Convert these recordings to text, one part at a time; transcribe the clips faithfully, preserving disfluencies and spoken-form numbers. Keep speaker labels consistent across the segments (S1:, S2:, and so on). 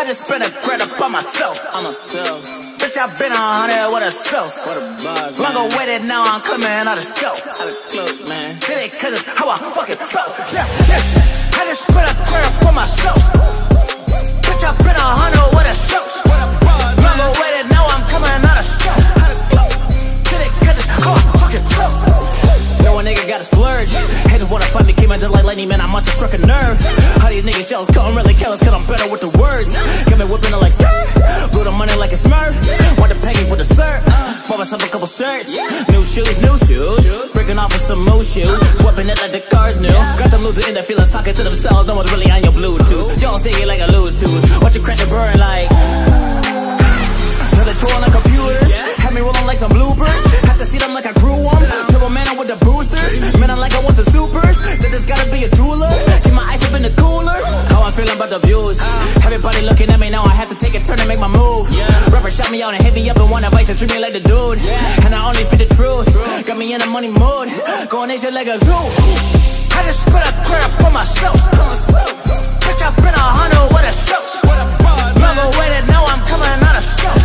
S1: I just spent a grand up on myself. On myself. Bitch, I been a hundred with a self. What a buzz, longer waited, now I'm coming out of scope. Out of cloak, man. Did it cause it's how I fucking felt. Yeah, yeah. I just spent a grand up on myself. Bitch, I been a hundred with a self. What a buzz, longer waited, now I'm coming out of scope. Out of cloak. Did it cause it's how I fucking felt. No, a nigga got a splurge. Haters wanna fight me, came in just like lightning, man, I must have struck a nerve. How these niggas jealous, cause I'm really careless, cause I'm better with the words. Got me whipping it like skirt, blew the money like a smurf. Want the peggy with the syrup, bought myself a couple shirts. New shoes, new shoes, breaking off with some more shoes. Sweeping it like the cars new. Got them losing in their feelings, talking to themselves, no one's really on your Bluetooth. Y'all say it like a loose tooth, watch you crash and burn like another tour on the computers, had me rolling like some bloopers. Had to see them like I grew them. Turbo man with the boosters. Man, I'm like I want some supers. That just gotta be a jeweler. Keep my ice up in the cooler. How I'm feeling about the views. Everybody looking at me now. I have to take a turn and make my move. Rapper shot me out and hit me up and want advice and treat me like the dude. And I only speak the truth. Got me in a money mood. Going nation like a zoo. I just spent a crap on myself. Bitch, I been a hundred with a self. Longer waited, now I'm coming out of scope.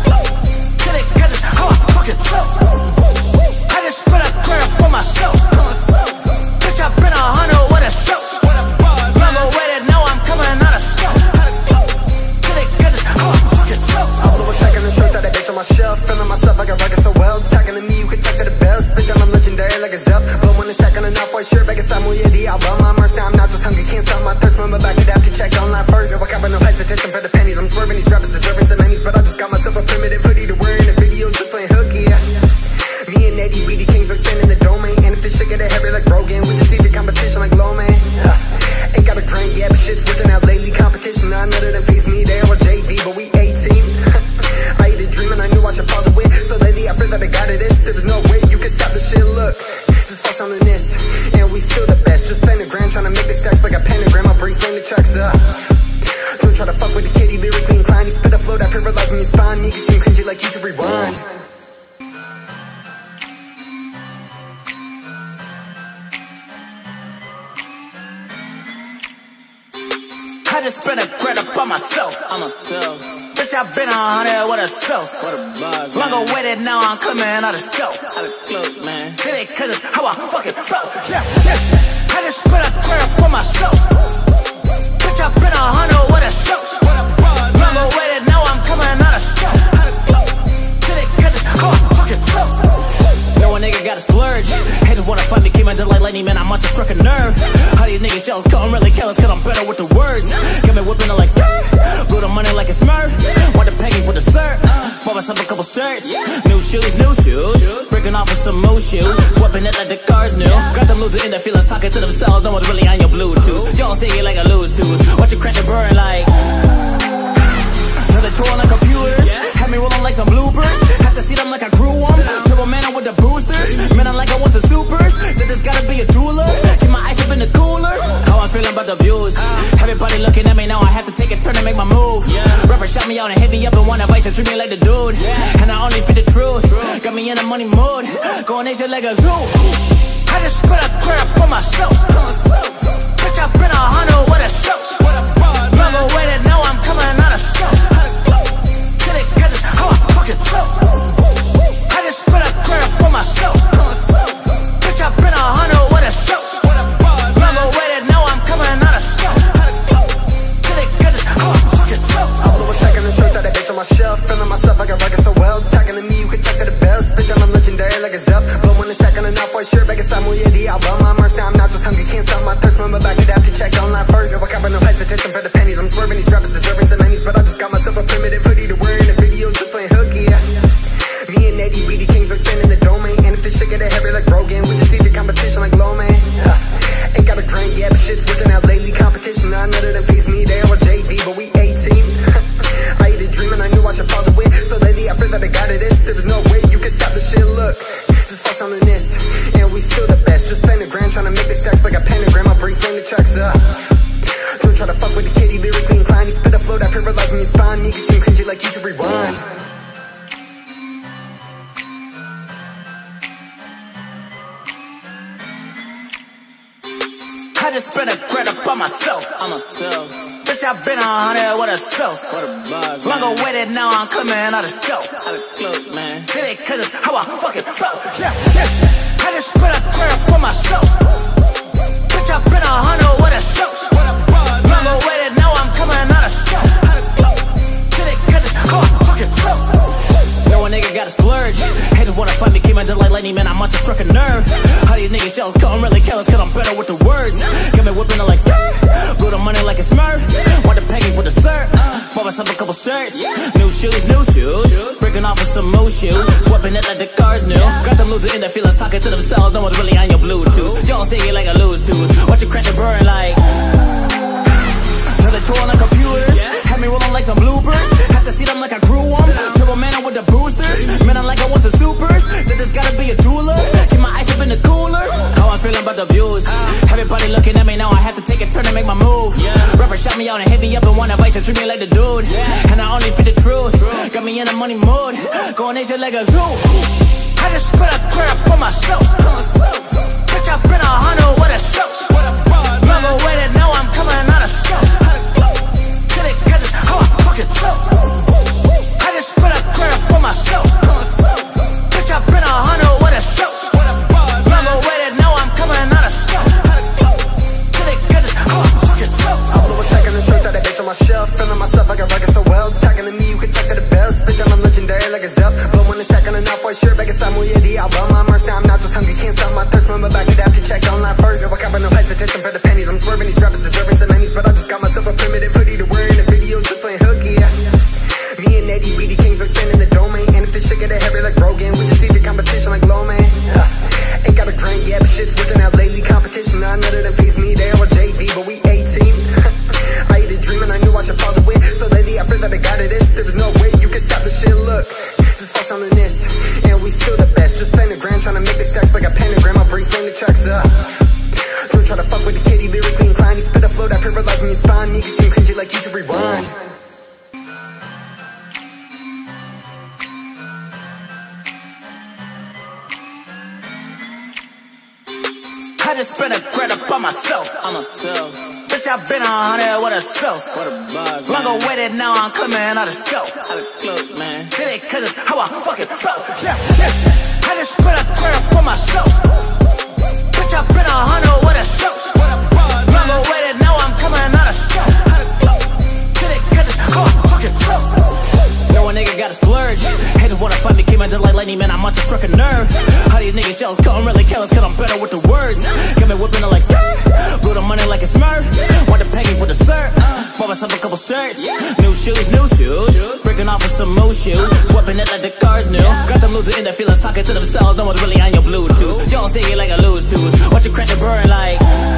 S1: I just spent a grand for myself. Bitch, I been a hundred with a self. Longer waited, now I'm coming out of scope.
S2: I blew a second and shirt, that bitch on my shelf. Feeling myself like I rock it so well. Talking to me, you can talk to the bells. Bitch, I'm a legendary like a Zell. But when it's stacking enough, white shirt, back inside muy yedi. I run my merch, now I'm not just hungry, can't stop my thirst. Remember back it up to check online first. Yo, I got no hesitation for the pennies. I'm swerving these rappers deserving some pennies, but I just got myself a primitive hoodie to wear in the videos, just playing hooky. Yeah. Me and Eddie, we the kings, we're expanding the domain. And if this shit get heavy like Rogan, we just need the competition like low, man. Uh, ain't got a grand yet, but shit's working out lately. Competition, I know that it phase me. They all J V, but we eighteen. I had a dream and I knew I should follow it. So lately I feel that I got it. This, there was no way you could stop the shit. Look, just focus on this, and we still the best. Just spend a grand trying to make the stacks like a pentagram. I'll bring flame the tracks up. Don't try to fuck with the kitty, lyrically inclined. He spit a flow that paralyzing your spine. You can seem cringy like you should rewind.
S1: I just spent a grand up on myself. On myself. Bitch, I been a hundred with a self. What a buzz, longer waited, now I'm coming out of scope. Out of cloak, man. Did it cause it's how I fucking felt. Yeah, yeah. I just spent a grand up on myself. Bitch, I been a hundred with a self. What a buzz, longer waited, now I'm coming out of scope. Out of cloak. Did it cause it's how I fucking felt. No, a nigga got a splurge. Haters wanna fight me, came in just like lightning, man, I must have struck a nerve. How these niggas jealous, cause I'm really careless, cause I'm better with the words. Got me whipping it like skirt, blew the money like a smurf. Want the peggy with the syrup, bought myself a couple shirts. New shoes, new shoes, breaking off with some more shoes. Sweeping it like the cars new. Got them losing in their feelings, talking to themselves, no one's really on your Bluetooth. Y'all say it like a loose tooth, watch you crash and burn like another tour on the computers, had me rolling like some bloopers. Had to see them like I grew them. Turbo man with the boosters. Man, I'm like I want some supers. That just gotta be a jeweler. Keep my ice up in the cooler. How I'm feeling about the views. Everybody looking at me now. I have to take a turn and make my move. Rapper shot me out and hit me up and want advice and treat me like the dude. And I only speak the truth. Got me in a money mood. Going nation like a zoo. I just spent a crap on myself. Bitch, I been a hundred with a self. Longer waited, now I'm coming out of scope. I just spent a grand for myself. Bitch, I been a hundred with a self. Longer waited, now I'm coming out of scope.
S2: I blew a second and shirt, that bitch on my shelf. Feeling myself like I rock it so well. Talking to me, you can talk to the bells. Bitch, I'm a legendary like a Zell. But when it's stacking enough, white shirt, back inside muy yedi. I run my merch, now I'm not just hungry, can't stop my thirst. Remember back it up to check online first. Yo, I got no hesitation for the pennies. I'm swerving these rappers deserving some pennies, but I just got myself a primitive hoodie to wear in the videos, just playing hooky. Yeah. Me and Eddie, we the kings, we're expanding the domain. And if this shit get heavy like Rogan, we just need the competition like low, man. Uh, ain't got a grand yet, but shit's working out lately. Competition, I know that it phase me. They all J V, but we eighteen. I had a dream and I knew I should follow it. So lately I feel that I got it. This, there was no way you could stop the shit. Look, just focus on this, and we still the best. Just spend a grand trying to make the stacks like a pentagram. I'll bring flame the tracks up. Don't try to fuck with the kitty, lyrically inclined. He spit a flow that paralyzing your spine. You can seem cringy like you should rewind.
S1: I I just spent a grand up on myself. On myself. Bitch, I been a hundred with a self. What a buzz, longer waited, now I'm coming out of scope. Out of cloak, man. Did it cause it's how I fucking felt. Yeah, yeah. I just spent a grand up on myself. Bitch, I been a hundred with a self. What a buzz, longer waited, now I'm coming out of scope. Out of cloak. Did it cause it's how I fucking felt. No, a nigga got a splurge. Haters wanna fight me, came in just like lightning, man, I must have struck a nerve. How these niggas jealous, cause I'm really careless, cause I'm better with the words. Got me whipping it like skirt, blew the money like a smurf. Want the peggy with the syrup, bought myself a couple shirts. New shoes, new shoes, breaking off with some more shoes. Swapping it like the cars new. Got them losing in their feelings, talking to themselves, no one's really on your Bluetooth. Y'all say it like a loose tooth, watch you crash and burn like another tour on the computers, had me rolling like some bloopers. Have to see them like I grew them. Turbo man with the boosters. Man, I'm like I want some supers. That just gotta be a jeweler. Keep my ice up in the cooler. How I'm feeling about the views. Everybody looking at me now. I have to take a turn and make my move. Rapper shot me out and hit me up and want advice and treat me like the dude. And I only speak the truth. Got me in a money mood. Going nation like a zoo. I just spent a crap on myself. Bitch, I been a hundred with a self. Longer waited, now I'm coming out of scope. Did it cause it's how I fucking felt. I just spent a crap on myself. Bitch, I been a hundred with a self. Longer waited, now I'm coming out of scope. Did it cause it's how I fucking felt.
S2: I blew a second and straight out that bitch on my shelf. Feeling myself like I rock it so well. Talking to me, you can talk to the bells. Bitch, I'm legendary like a Zell. But when it's stacking enough white shirt, back inside muy yedi. I'll run my merch, now I'm not just hungry, can't stop my thirst. Remember back it up to check online first. Yo, I got no hesitation for the pennies. I'm swerving these rappers deserving some pennies, but I just got myself a primitive hoodie to wear in the videos, just playing hooky, yeah. Me and Eddie, we the kings, we're expanding the domain. And if this shit get a heavy like Rogan, we just need the competition like low, man. Uh, ain't got a grind yet, but shit's working out lately. Competition, nah, none of them face me. They all J V, but we eighteen. I had a dream and I knew I should follow it. So lately I feel that I got it. This, there was no way you can stop the shit. Look, just focus on this, and we still the best. Just spend a grand trying to make the stacks like a pentagram. I'll bring flame the tracks up. Don't try to fuck with the kitty, lyrically inclined. He spit a flow that paralyzing your spine. You can seem cringy like you should rewind.
S1: I just spent a grand up on myself. On myself. Bitch, I been a hundred with a self. What a buzz, longer waited, now I'm coming out of scope. Out of cloak, man. Did it cause it's how I fucking felt. Yeah, yeah. I just spent a grand up on myself. Bitch, I been a hundred with a self. What a buzz, longer waited, now I'm coming out of scope. Out of cloak. Did it cause it's how I fucking felt. No, a nigga got a splurge. Haters wanna fight me, came in just like lightning, man, I must have struck a nerve. How these niggas jealous, cause I'm really careless, cause I'm better with the words. Got me whipping it like skirt, blew the money like a smurf. Want the peggy with the syrup, bought myself a couple shirts. New shoes, new shoes, breaking off with some more shoes. Swapping it like the cars new. Got them losing in their feelings, talking to themselves, no one's really on your Bluetooth. Y'all say it like a loose tooth, watch you crash and burn like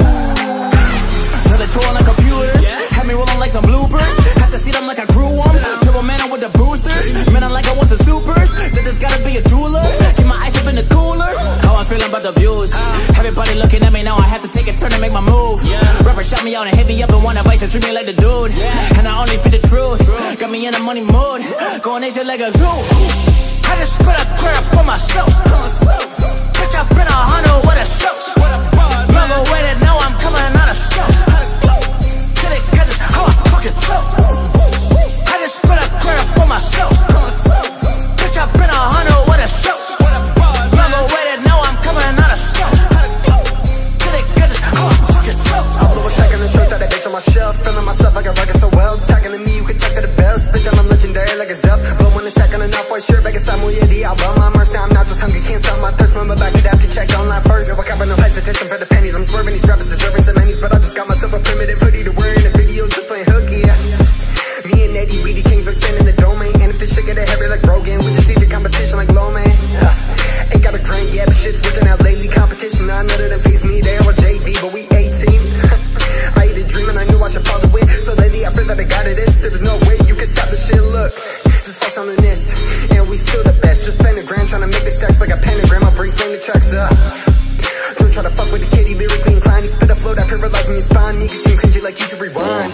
S1: another tour on the computers, had me rolling like some bloopers. Have to see them like I grew them. Turbo man with the boosters. Man, I'm like I want some supers. That just gotta be a jeweler. Keep my ice up in the cooler. How I'm feeling about the views. Everybody looking at me now. I have to take a turn and make my move. Rapper shot me out and hit me up and want advice and treat me like the dude. And I only speak the truth. Got me in a money mood. Going nation like a zoo. I just spent a crap on myself. Bitch, I been a hundred with a self. Longer waited, now I'm coming out of scope. Did it cause it's how I fucking felt. I just spent a crap on myself. Bitch, I been a hundred with a self. Longer waited, now I'm coming out of scope. Did it cause it's how I fucking felt.
S2: I blew a second and straight out that bitch on my shelf. Feeling myself like I rock it so well. Talking to me, you can talk to the bells. Bitch, I'm legendary like a Zell. But when it's stacking enough white shirt, back inside muy yedi. I'll run my merch, now I'm not just hungry, can't stop my thirst. Remember back it up to check online first. Yo, I got no hesitation for the pennies. I'm swerving these rappers deserving some pennies, but I just got myself a primitive hoodie to wear in the videos, just playing hooky, yeah. Me and Eddie, we the kings, we're expanding the domain. And if this shit get a heavy like Rogan, we just need the competition like low, man. Uh, ain't got a grind yet, but shit's working out lately. Competition, nah, none of them face me. They all J V, but we eighteen. I had a dream and I knew I should follow it. So lately I feel that I got it. This, there was no way you can stop the shit. Look, just focus on this, and we still the best. Just spend a grand trying to make the stacks like a pentagram. I'll bring flame the tracks up. Don't try to fuck with the kitty, lyrically inclined. He spit a flow that paralyzing your spine. You can seem cringy like you should rewind.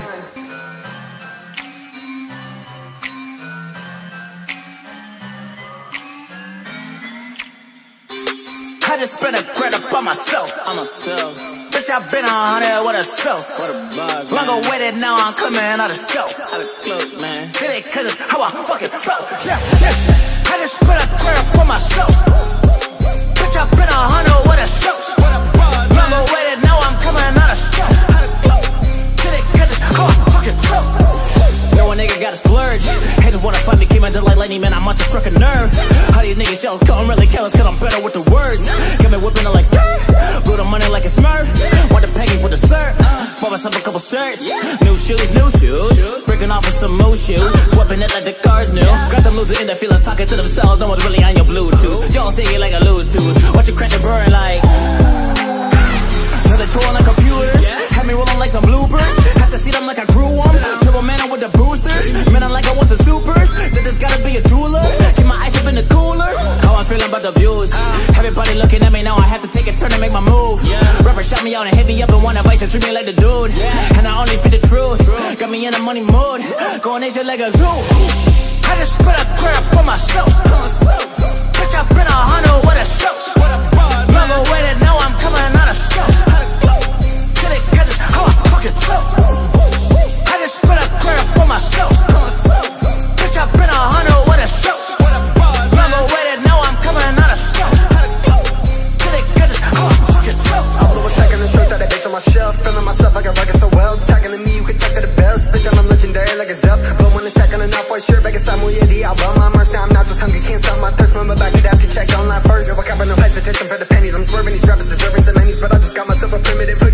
S1: I just spent a grand up on myself. On myself. Bitch, I been a hundred with a self. What a buzz. Long awaited, now I'm coming out of scope. Out of cloak, man. Did it cause it's how I fucking felt. Yeah, yeah. I just spent a grand up on myself. Bitch, I been a hundred with a self. What a buzz. Long awaited, now I'm coming out of scope. Out of cloak. Did it cause it's how I fucking felt. No, a nigga got a splurge. Haters wanna fight me, came out just like lightning, man, I must have struck a nerve. How these niggas jealous, cause I'm really careless, cause I'm better with the words. Got me whipping it like skirt, blew the money like a smurf. Want the peggy with the syrup, bought myself a couple shirts. New shoes, new shoes, breaking off with some more shoes. Swapping it like the cars new. Got them losing in their feelings, talking to themselves, no one's really on your Bluetooth. Y'all say it like a loose tooth, watch you crash and burn like another tool on the computers, had me rolling like some bloopers. Have to see them like I grew them, triple man with the boosters. Man, I'm like I want some supers, that just gotta be a jeweler. Keep my ice up in the cooler. How I'm feeling about the views, everybody looking at me now, I have to take a turn to make my move. Rapper shot me out and hit me up and want advice and treat me like the dude. And I only speak the truth, got me in a money mood, going nation like a zoo. I just spent a grand for myself. Bitch, I been a hundred with a self. Long awaited, now I'm coming out of scope. Did it cause it's how I fucking felt. I just spent a grand for myself. Bitch, I been a hundred with a self. Long awaited, now I'm coming out of scope. Did it cause it's how I fucking felt.
S2: I blew a second and straight out that bitch on my shelf. Feeling myself like I rock it so well. Talking to me, you can talk to the bells. Bitch, I'm legendary like a Zell. But when it's stacking enough white shirt, back inside muy D. I run my merch, now I'm not just hungry, can't stop my thirst. Remember back it have to check online first. Yo, I got no hesitation for the pennies. I'm swerving, these rappers deserving some pennies, but I just got myself a primitive.